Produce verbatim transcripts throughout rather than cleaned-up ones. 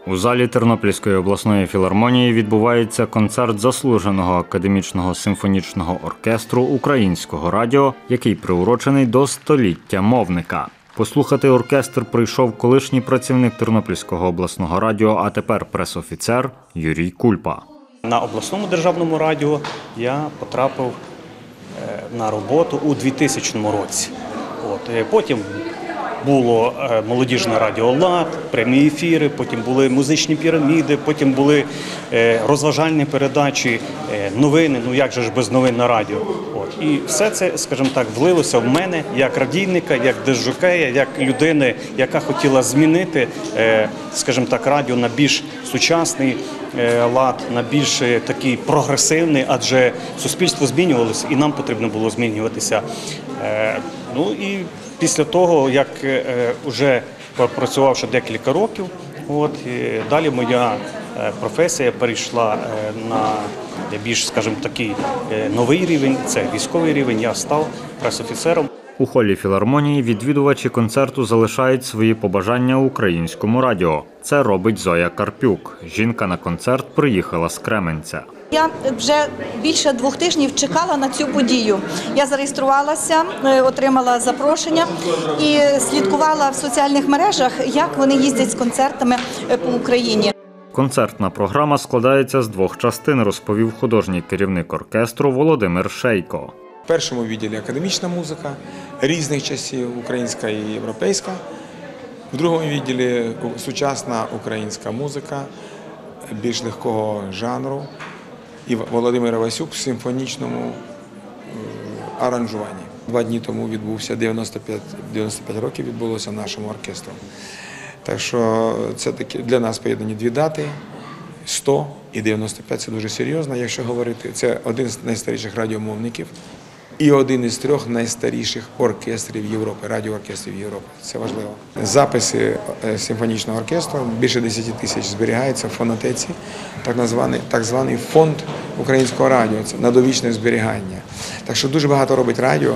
У залі Тернопільської обласної філармонії відбувається концерт заслуженого академічного симфонічного оркестру Українського радіо, який приурочений до століття мовника. Послухати оркестр прийшов колишній працівник Тернопільського обласного радіо, а тепер пресофіцер Юрій Кульпа. На обласному державному радіо я потрапив на роботу у двохтисячному році. От, потім було молодіжне радіо «Лад», прямі ефіри, потім були музичні піраміди, потім були розважальні передачі, новини, ну як же ж без новин на радіо. От. І все це, скажімо так, влилося в мене як радійника, як дисжокея, як людини, яка хотіла змінити, скажімо так, радіо на більш сучасний лад, на більш такий прогресивний, адже суспільство змінювалося і нам потрібно було змінюватися. Ну і після того, як вже працювавши декілька років, от, далі моя професія перейшла на більш, скажімо, такий новий рівень, це військовий рівень, я став пресофіцером. У холі філармонії відвідувачі концерту залишають свої побажання Українському радіо. Це робить Зоя Карпюк. Жінка на концерт приїхала з Кременця. Я вже більше двох тижнів чекала на цю подію. Я зареєструвалася, отримала запрошення і слідкувала в соціальних мережах, як вони їздять з концертами по Україні. Концертна програма складається з двох частин, розповів художній керівник оркестру Володимир Шейко. В першому відділі академічна музика різних часів, українська і європейська. В другому відділі сучасна українська музика, більш легкого жанру. І Володимир Васюк в симфонічному аранжуванні. Два дні тому відбувся, дев'яносто п'ять, дев'яносто п'ять років відбулося нашому оркестру. Так що це такі для нас поєднані дві дати – сто і дев'яносто п'ять – це дуже серйозно, якщо говорити. Це один з найстаріших радіомовників і один із трьох найстаріших оркестрів Європи, радіооркестрів Європи. Це важливо. Записи симфонічного оркестру, більше десять тисяч зберігаються в фонотеці, так званий, так званий фонд Українського радіо, це на довічне зберігання. Так що дуже багато робить радіо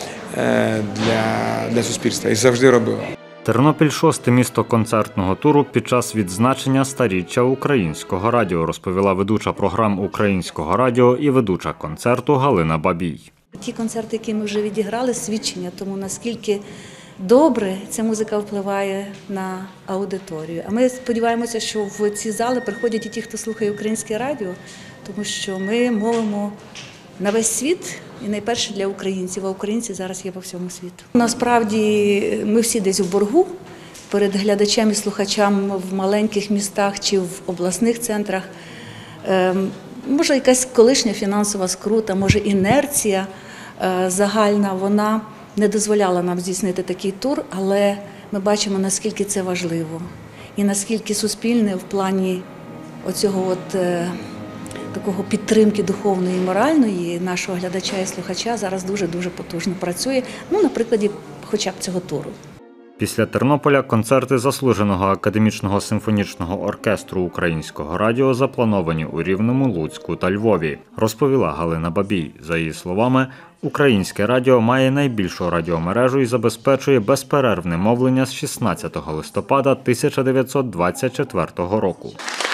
для, для суспільства і завжди робило. Тернопіль – шосте місто концертного туру під час відзначення сторіччя Українського радіо, розповіла ведуча програм Українського радіо і ведуча концерту Галина Бабій. Ті концерти, які ми вже відіграли, свідчення тому, наскільки добре ця музика впливає на аудиторію. А ми сподіваємося, що в ці зали приходять і ті, хто слухає Українське радіо, тому що ми мовимо на весь світ і найперше для українців, а українці зараз є по всьому світу. Насправді ми всі десь в боргу перед глядачем і слухачем в маленьких містах чи в обласних центрах. Може, якась колишня фінансова скрута, може, інерція загальна, вона не дозволяла нам здійснити такий тур, але ми бачимо, наскільки це важливо і наскільки суспільне в плані оцього от, такого підтримки духовної і моральної нашого глядача і слухача зараз дуже-дуже потужно працює, ну, на прикладі хоча б цього туру. Після Тернополя концерти заслуженого академічного симфонічного оркестру Українського радіо заплановані у Рівному, Луцьку та Львові, розповіла Галина Бабій. За її словами, Українське радіо має найбільшу радіомережу і забезпечує безперервне мовлення з шістнадцятого листопада тисяча дев'ятсот двадцять четвертого року.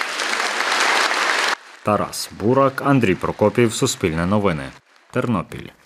Тарас Бурак, Андрій Прокопів, Суспільне новини, Тернопіль.